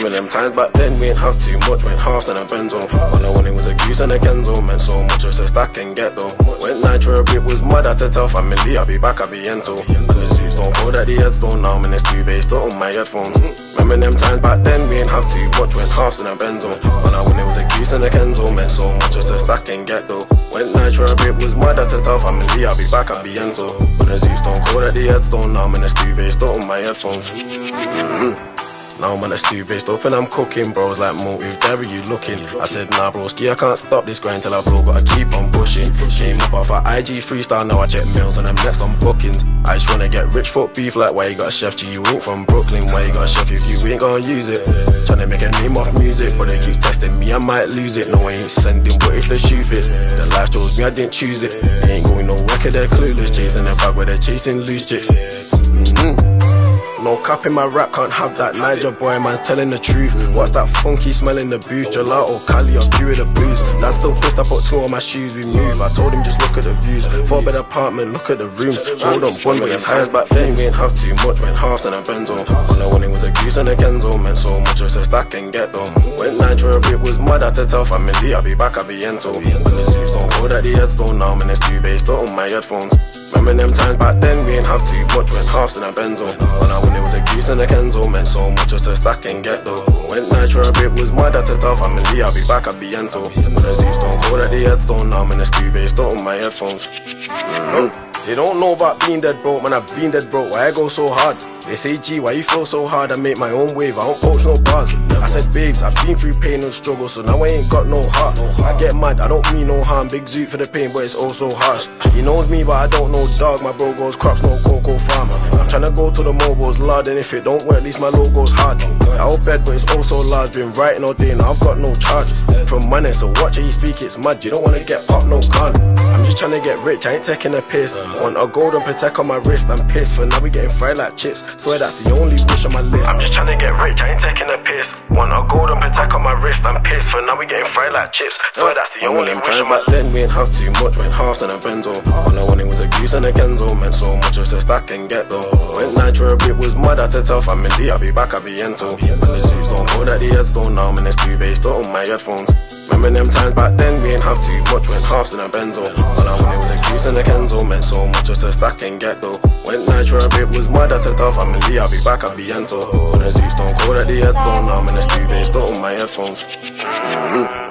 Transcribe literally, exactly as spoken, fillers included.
Remember them times back then, we ain't have too much, went halves and a benzo. All I wanted was a goose and a Kenzo, meant so much just a stack and get though. Went nitro a bit, was mad, I had to tell family I'll be back, I'll be ento. And the suits don't go that the heads don't, now I'm in this two bass, don't on my headphones. Remember them times back then, we ain't have too much, went halves and a benzo. All I wanted was a goose and a Kenzo, meant so much just a stack and get though. Went nitro a bit, was mad, I had to tell family I'll be back, I'll be ento. But the suits don't go that the heads don't, now I'm in this two bass, don't on my headphones. Mm-hmm. Now I'm on the stew based up and I'm cooking, bros like motive, there are you looking? I said nah broski, I can't stop this grind till I blow, gotta keep on pushing. Came up off a I G freestyle, now I check mails and I'm next on bookings. I just wanna get rich foot beef, like why you got a chef G, you ain't from Brooklyn, why you got a chef if you ain't gonna use it? Tryna make a name off music, but they keep testing me, I might lose it. No I ain't sending, but if the shoe fits, the life chose me, I didn't choose it. They ain't going no record, they're clueless, chasing the bag where they're chasing loose chicks. Mm-hmm. No cap in my rap, can't have that Niger boy, man's telling the truth. What's that funky smell in the booth? Gelato, Cali, or Q with the blues. That's still pissed, I put two on my shoes, we move. I told him just look at the views. Four bed apartment, look at the rooms. Hold on, one with his highs back then, we ain't have too much, went halves and a benzo. All I wanted was a goose and a Kenzo, meant so much just a stack and get though. Went nitro a bit, was mad, I had to tell family I'll be back, I'll be ento. When the suits don't go that the heads don't, now I'm in this two bass, don't on my headphones. Remember them times back then, we ain't have too much, went halves and a benzo. All I wanted was a goose and a Kenzo, meant so much just a stack and get though. Went nitro a bit, was mad, I had to tell family I'll be back, I'll be ento. When the suits don't go that the heads don't, now I'm in this two bass, don't on my headphones. Mm-hmm. They don't know about being dead broke, man, I've been dead broke, why I go so hard? They say G, why you flow so hard? I make my own wave, I don't poach no bars. I said babes, I've been through pain and struggle, so now I ain't got no heart. I get mad, I don't mean no harm, big zoot for the pain, but it's all so harsh. He knows me, but I don't know dog, my bro goes crops, no cocoa farmer. I'm tryna go to the mobiles, lard, and if it don't work, at least my logo's hard. I owe bed, but it's also large, been writing all day, now I've got no charges. From money, so watch how you speak, it's mad, you don't wanna get popped, no con. I'm just tryna get rich, I ain't taking a piss. Want a golden protect on my wrist, I'm pissed, for now we getting fried like chips. Swear that's the only wish on my list. I'm just trying to get rich, I ain't taking a piss. Want a golden protect on my wrist, I'm pissed, for now we getting fried like chips. Swear that's the only wish on my list. Back then we ain't have too much, went halves and a benzo. All I wanted was a goose and a Kenzo, meant so much just a stack and get though. Went nitro a bit, was mad, I had to tell family I'll be back, I'll be ento. When the suits don't go that the heads don't, now I'm in this two bass, don't on my headphones. Remember them times back then, we ain't have too much, went halves and a benzo. All I wanted was a goose and a Kenzo, meant so much just a stack and get though. Went nitro a bit, was mad, I had to tell family I'll be back, I'll be ento. When the suits don't go that the heads don't, now I'm in the stew bass, don't on my headphones. Mm-hmm.